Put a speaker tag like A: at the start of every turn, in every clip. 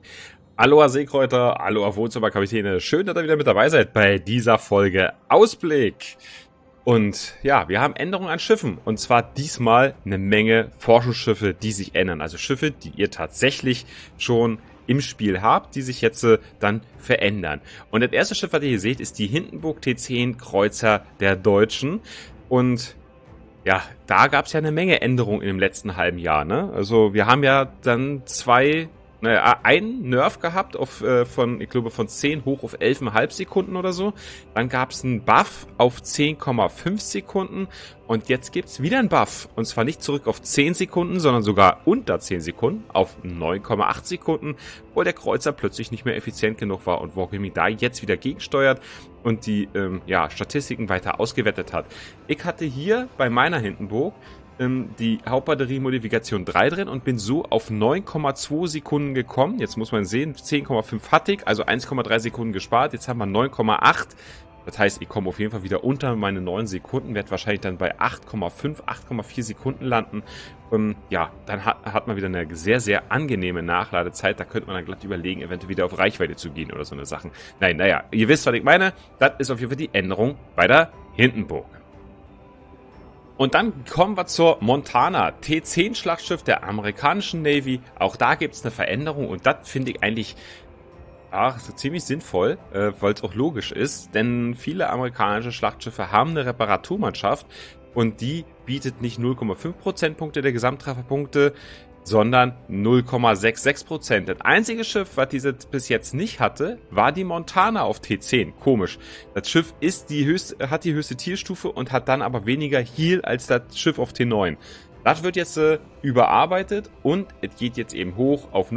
A: Aloha Seekräuter, Aloha Wohnzimmerkapitäne, schön, dass ihr wieder mit dabei seid bei dieser Folge Ausblick. Und ja, wir haben Änderungen an Schiffen und zwar diesmal eine Menge Forschungsschiffe, die sich ändern. Also Schiffe, die ihr tatsächlich schon im Spiel habt, die sich jetzt dann verändern. Und das erste Schiff, was ihr hier seht, ist die Hindenburg T10 Kreuzer der Deutschen. Und ja, da gab es ja eine Menge Änderungen in dem letzten halben Jahr, ne? Also wir haben ja dann einen Nerf gehabt ich glaube von 10 hoch auf 11,5 Sekunden oder so. Dann gab es einen Buff auf 10,5 Sekunden und jetzt gibt es wieder einen Buff. Und zwar nicht zurück auf 10 Sekunden, sondern sogar unter 10 Sekunden auf 9,8 Sekunden, wo der Kreuzer plötzlich nicht mehr effizient genug war und Wargaming da jetzt wieder gegensteuert und die Statistiken weiter ausgewertet hat. Ich hatte hier bei meiner Hindenburg die Hauptbatterie-Modifikation 3 drin und bin so auf 9,2 Sekunden gekommen. Jetzt muss man sehen, 10,5 hatte ich, also 1,3 Sekunden gespart. Jetzt haben wir 9,8. Das heißt, ich komme auf jeden Fall wieder unter meine 9 Sekunden, werde wahrscheinlich dann bei 8,5, 8,4 Sekunden landen. Ja, dann hat man wieder eine sehr, sehr angenehme Nachladezeit. Da könnte man dann glatt überlegen, eventuell wieder auf Reichweite zu gehen oder so eine Sachen. Nein, naja, ihr wisst, was ich meine. Das ist auf jeden Fall die Änderung bei der Hindenburg. Und dann kommen wir zur Montana, T10 Schlachtschiff der amerikanischen Navy. Auch da gibt es eine Veränderung und das finde ich eigentlich so ziemlich sinnvoll, weil es auch logisch ist, denn viele amerikanische Schlachtschiffe haben eine Reparaturmannschaft und die bietet nicht 0,5 Prozentpunkte der Gesamttrefferpunkte, sondern 0,66%. Das einzige Schiff, was diese bis jetzt nicht hatte, war die Montana auf T10. Komisch. Das Schiff hat die höchste Tierstufe und hat dann aber weniger Heal als das Schiff auf T9. Das wird jetzt überarbeitet und es geht jetzt eben hoch auf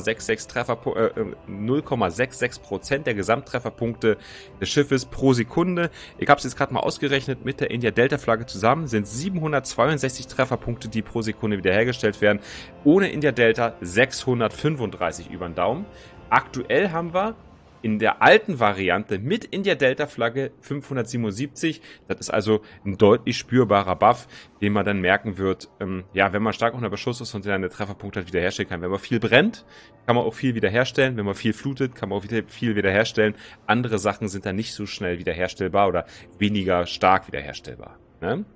A: 0,66% der Gesamttrefferpunkte des Schiffes pro Sekunde. Ich habe es jetzt gerade mal ausgerechnet, mit der India-Delta-Flagge zusammen sind 762 Trefferpunkte, die pro Sekunde wiederhergestellt werden. Ohne India-Delta 635 über den Daumen. Aktuell haben wir in der alten Variante mit India-Delta-Flagge 577. Das ist also ein deutlich spürbarer Buff, den man dann merken wird, wenn man stark unter Beschuss ist und seine Trefferpunkte halt wiederherstellen kann. Wenn man viel brennt, kann man auch viel wiederherstellen. Wenn man viel flutet, kann man auch viel wiederherstellen. Andere Sachen sind dann nicht so schnell wiederherstellbar oder weniger stark wiederherstellbar. Ne?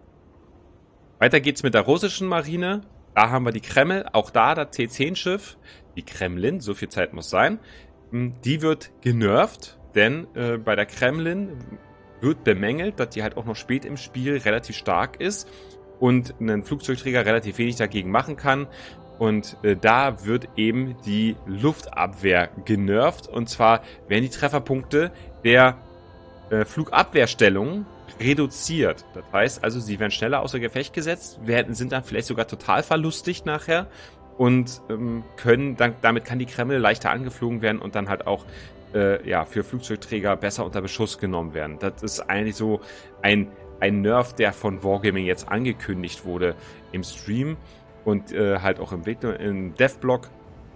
A: Weiter geht's mit der russischen Marine. Da haben wir die Kreml, auch da das T10-Schiff. Die Kremlin, so viel Zeit muss sein. Die wird genervt, denn bei der Kremlin wird bemängelt, dass die halt auch noch spät im Spiel relativ stark ist und ein Flugzeugträger relativ wenig dagegen machen kann. Und da wird eben die Luftabwehr genervt. Und zwar werden die Trefferpunkte der Flugabwehrstellung reduziert. Das heißt also, sie werden schneller außer Gefecht gesetzt, sind dann vielleicht sogar total verlustig nachher. Und damit kann die Kreml leichter angeflogen werden und dann halt auch für Flugzeugträger besser unter Beschuss genommen werden. Das ist eigentlich so ein Nerf, der von Wargaming jetzt angekündigt wurde im Stream und halt auch im Devblog.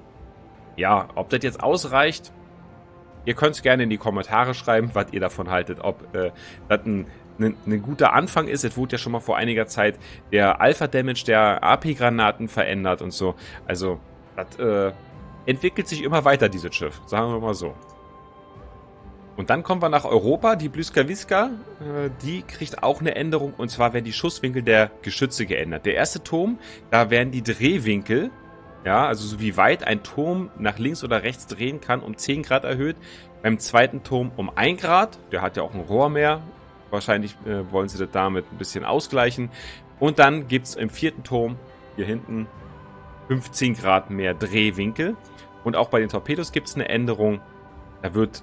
A: Ja, ob das jetzt ausreicht, ihr könnt es gerne in die Kommentare schreiben, was ihr davon haltet, ob das ein guter Anfang ist. Es wurde ja schon mal vor einiger Zeit der Alpha-Damage der AP-Granaten verändert und so. Also, das entwickelt sich immer weiter, dieses Schiff. Sagen wir mal so. Und dann kommen wir nach Europa. Die Błyskawica, die kriegt auch eine Änderung. Und zwar werden die Schusswinkel der Geschütze geändert. Der erste Turm, da werden die Drehwinkel, also so wie weit ein Turm nach links oder rechts drehen kann, um 10 Grad erhöht. Beim zweiten Turm um 1 Grad. Der hat ja auch ein Rohr mehr. Wahrscheinlich wollen sie das damit ein bisschen ausgleichen. Und dann gibt es im vierten Turm hier hinten 15 Grad mehr Drehwinkel. Und auch bei den Torpedos gibt es eine Änderung. Da wird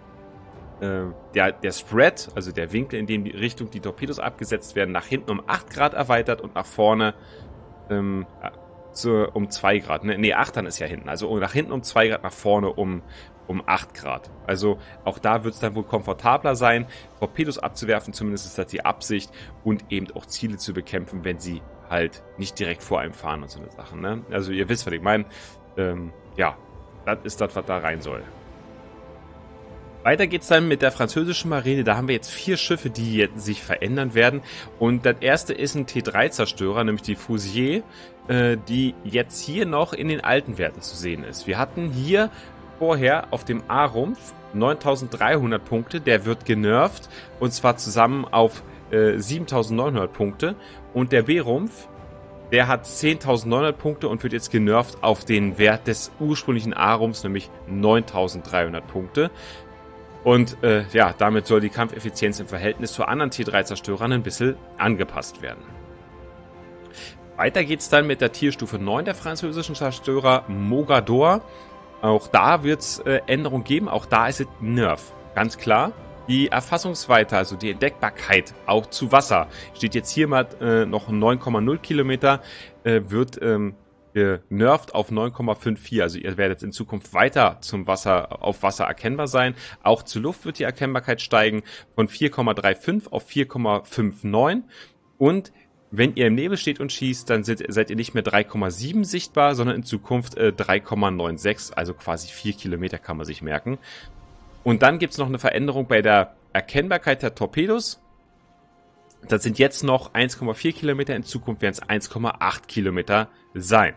A: der Spread, also der Winkel, in dem die Richtung die Torpedos abgesetzt werden, nach hinten um 8 Grad erweitert und nach vorne um 2 Grad. Ne, 8 dann ist ja hinten. Also nach hinten um 2 Grad, nach vorne um 8 Grad. Also auch da wird es dann wohl komfortabler sein, Torpedos abzuwerfen, zumindest ist das die Absicht, und eben auch Ziele zu bekämpfen, wenn sie halt nicht direkt vor einem fahren und so eine Sachen. Ne? Also ihr wisst, was ich meine. Das ist das, was da rein soll. Weiter geht's dann mit der französischen Marine. Da haben wir jetzt 4 Schiffe, die jetzt sich verändern werden. Und das erste ist ein T3-Zerstörer, nämlich die Fousier, die jetzt hier noch in den alten Werten zu sehen ist. Wir hatten hier vorher auf dem A-Rumpf 9300 Punkte. Der wird genervt und zwar zusammen auf 7900 Punkte. Und der B-Rumpf, der hat 10.900 Punkte und wird jetzt genervt auf den Wert des ursprünglichen A-Rumpfs, nämlich 9.300 Punkte. Und ja, damit soll die Kampfeffizienz im Verhältnis zu anderen T3-Zerstörern ein bisschen angepasst werden. Weiter geht's dann mit der Tierstufe 9 der französischen Zerstörer Mogador. Auch da wird's Änderungen geben, auch da ist es Nerf, ganz klar. Die Erfassungsweite, also die Entdeckbarkeit, auch zu Wasser, steht jetzt hier mal noch 9,0 Kilometer, wird genervt auf 9,54. Also ihr werdet in Zukunft weiter auf Wasser erkennbar sein. Auch zur Luft wird die Erkennbarkeit steigen von 4,35 auf 4,59. Und wenn ihr im Nebel steht und schießt, dann seid ihr nicht mehr 3,7 sichtbar, sondern in Zukunft 3,96, also quasi 4 Kilometer kann man sich merken. Und dann gibt es noch eine Veränderung bei der Erkennbarkeit der Torpedos. Das sind jetzt noch 1,4 Kilometer, in Zukunft werden es 1,8 Kilometer sein.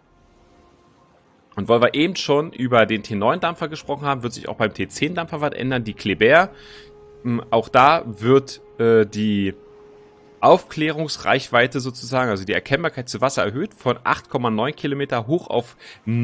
A: Und weil wir eben schon über den T9-Dampfer gesprochen haben, wird sich auch beim T10-Dampfer was ändern, die Kleber. Auch da wird die Aufklärungsreichweite sozusagen, also die Erkennbarkeit zu Wasser erhöht von 8,9 Kilometer hoch auf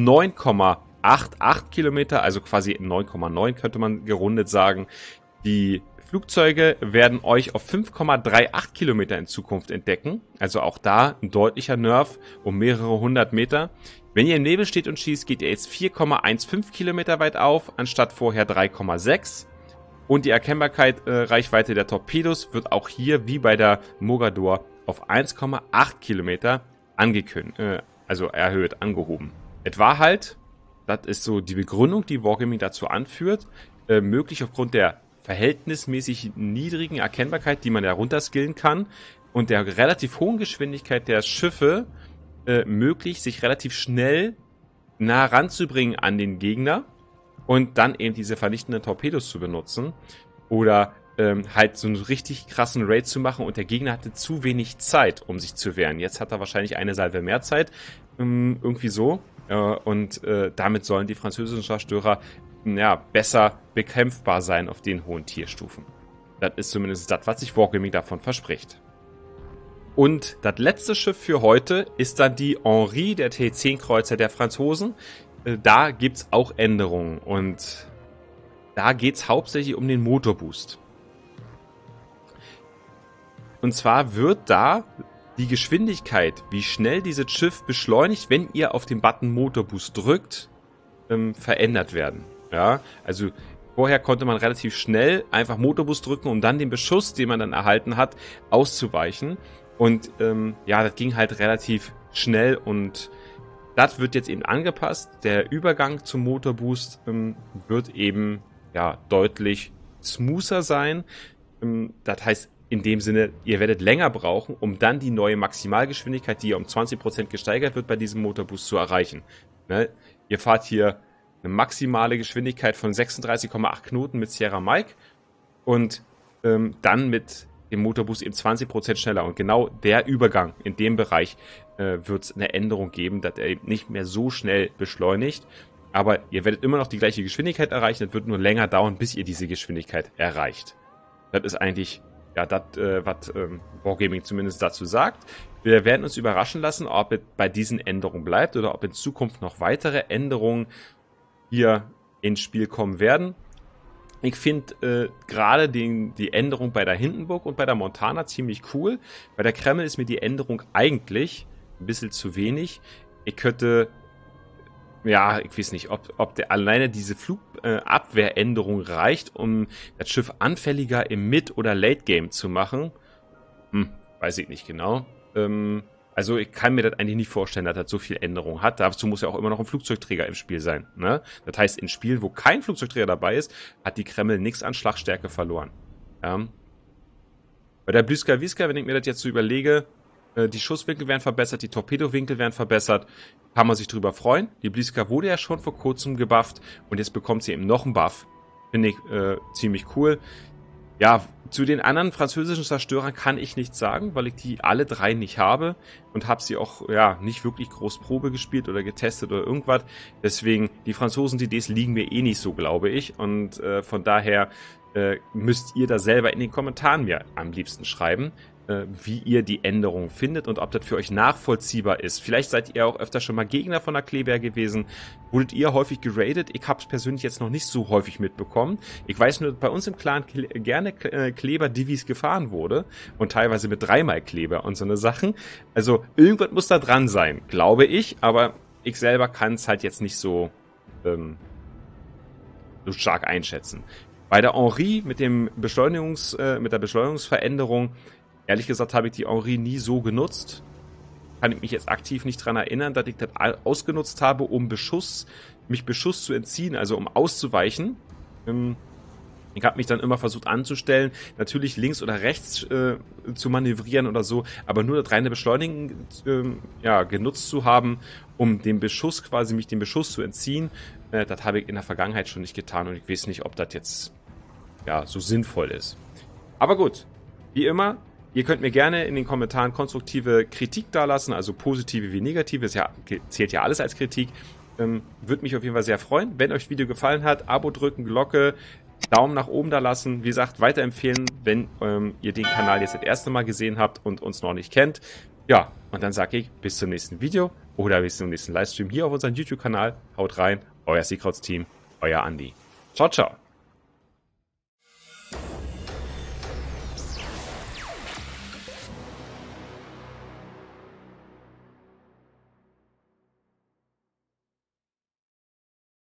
A: 9,88 Kilometer, also quasi 9,9 könnte man gerundet sagen. Die Flugzeuge werden euch auf 5,38 Kilometer in Zukunft entdecken. Also auch da ein deutlicher Nerf um mehrere hundert Meter. Wenn ihr im Nebel steht und schießt, geht ihr jetzt 4,15 Kilometer weit auf, anstatt vorher 3,6. Und die Erkennbarkeit, Reichweite der Torpedos wird auch hier, wie bei der Mogador, auf 1,8 Kilometer erhöht, angehoben. Etwa halt, das ist so die Begründung, die Wargaming dazu anführt, möglich aufgrund der verhältnismäßig niedrigen Erkennbarkeit, die man ja runterskillen kann, und der relativ hohen Geschwindigkeit der Schiffe möglich, sich relativ schnell nah ranzubringen an den Gegner und dann eben diese vernichtenden Torpedos zu benutzen oder halt so einen richtig krassen Raid zu machen und der Gegner hatte zu wenig Zeit, um sich zu wehren. Jetzt hat er wahrscheinlich eine Salve mehr Zeit, irgendwie so, und damit sollen die französischen Zerstörer besser bekämpfbar sein auf den hohen Tierstufen. Das ist zumindest das, was sich Wargaming davon verspricht. Und das letzte Schiff für heute ist dann die Henri, der T10-Kreuzer der Franzosen. Da gibt es auch Änderungen und da geht es hauptsächlich um den Motorboost. Und zwar wird da die Geschwindigkeit, wie schnell dieses Schiff beschleunigt, wenn ihr auf den Button Motorboost drückt, verändert werden. Ja, also vorher konnte man relativ schnell einfach Motorboost drücken, um dann den Beschuss, den man dann erhalten hat, auszuweichen. Und das ging halt relativ schnell und das wird jetzt eben angepasst. Der Übergang zum Motorboost wird eben deutlich smoother sein. Das heißt in dem Sinne, ihr werdet länger brauchen, um dann die neue Maximalgeschwindigkeit, die ja um 20% gesteigert wird, bei diesem Motorboost zu erreichen. Ne? Ihr fahrt hier eine maximale Geschwindigkeit von 36,8 Knoten mit Sierra Mike und dann mit dem Motorboost eben 20% schneller. Und genau der Übergang in dem Bereich wird es eine Änderung geben, dass er eben nicht mehr so schnell beschleunigt. Aber ihr werdet immer noch die gleiche Geschwindigkeit erreichen. Es wird nur länger dauern, bis ihr diese Geschwindigkeit erreicht. Das ist eigentlich das, was Wargaming zumindest dazu sagt. Wir werden uns überraschen lassen, ob es bei diesen Änderungen bleibt oder ob in Zukunft noch weitere Änderungen hier ins Spiel kommen werden. Ich finde gerade die Änderung bei der Hindenburg und bei der Montana ziemlich cool. Bei der Kreml ist mir die Änderung eigentlich ein bisschen zu wenig. Ich könnte, ich weiß nicht, ob alleine diese Flugabwehränderung reicht, um das Schiff anfälliger im Mid- oder Late-Game zu machen. Weiß ich nicht genau. Also ich kann mir das eigentlich nicht vorstellen, dass das so viel Änderung hat. Dazu muss ja auch immer noch ein Flugzeugträger im Spiel sein. Ne? Das heißt, in Spielen, wo kein Flugzeugträger dabei ist, hat die Kreml nichts an Schlagstärke verloren. Ja. Bei der Blyska-Wiska, wenn ich mir das jetzt so überlege, die Schusswinkel werden verbessert, die Torpedowinkel werden verbessert, kann man sich drüber freuen. Die Blyska wurde ja schon vor kurzem gebufft und jetzt bekommt sie eben noch einen Buff. Finde ich ziemlich cool. Ja, zu den anderen französischen Zerstörern kann ich nichts sagen, weil ich die alle 3 nicht habe und habe sie auch ja nicht wirklich groß Probe gespielt oder getestet oder irgendwas. Deswegen, die Franzosen-DDs liegen mir eh nicht so, glaube ich. Und von daher müsst ihr da selber in den Kommentaren mir am liebsten schreiben, wie ihr die Änderungen findet und ob das für euch nachvollziehbar ist. Vielleicht seid ihr auch öfter schon mal Gegner von der Kleber gewesen. Wurdet ihr häufig geradet? Ich habe es persönlich jetzt noch nicht so häufig mitbekommen. Ich weiß nur, dass bei uns im Clan gerne Kleber-Divis gefahren wurde und teilweise mit 3-mal Kleber und so eine Sachen. Also irgendwas muss da dran sein, glaube ich, aber ich selber kann es halt jetzt nicht so stark einschätzen. Bei der Henri mit der Beschleunigungsveränderung, ehrlich gesagt, habe ich die Henri nie so genutzt. Kann ich mich jetzt aktiv nicht daran erinnern, dass ich das ausgenutzt habe, um mich Beschuss zu entziehen, also um auszuweichen. Ich habe mich dann immer versucht anzustellen, natürlich links oder rechts zu manövrieren oder so, aber nur das reine Beschleunigen genutzt zu haben, um dem Beschuss mich dem Beschuss zu entziehen, das habe ich in der Vergangenheit schon nicht getan und ich weiß nicht, ob das jetzt so sinnvoll ist. Aber gut, wie immer, ihr könnt mir gerne in den Kommentaren konstruktive Kritik dalassen, also positive wie negative, zählt ja alles als Kritik. Würde mich auf jeden Fall sehr freuen. Wenn euch das Video gefallen hat, Abo drücken, Glocke, Daumen nach oben da lassen. Wie gesagt, weiterempfehlen, wenn ihr den Kanal jetzt das erste Mal gesehen habt und uns noch nicht kennt. Ja, und dann sage ich bis zum nächsten Video oder bis zum nächsten Livestream hier auf unserem YouTube-Kanal. Haut rein, euer Seakrauts-Team, euer Andi. Ciao, ciao.